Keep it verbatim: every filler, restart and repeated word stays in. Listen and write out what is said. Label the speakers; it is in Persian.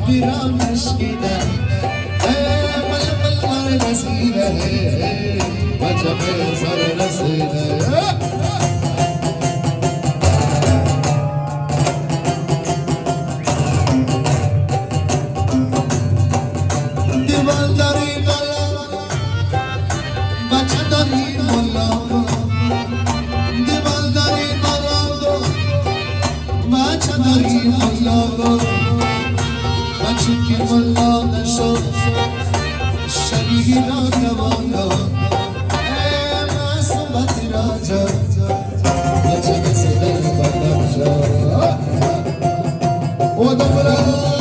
Speaker 1: بیرام نشکیده مل مل مل رسیده وجب زر رسیده دیوال داری ملا بچه داری ملا دیوال داری ملا بچه داری ملا بچه که ملا نشد شبیه را نوالا معصومت راجا بچه کسی دل بدم جا او دو برای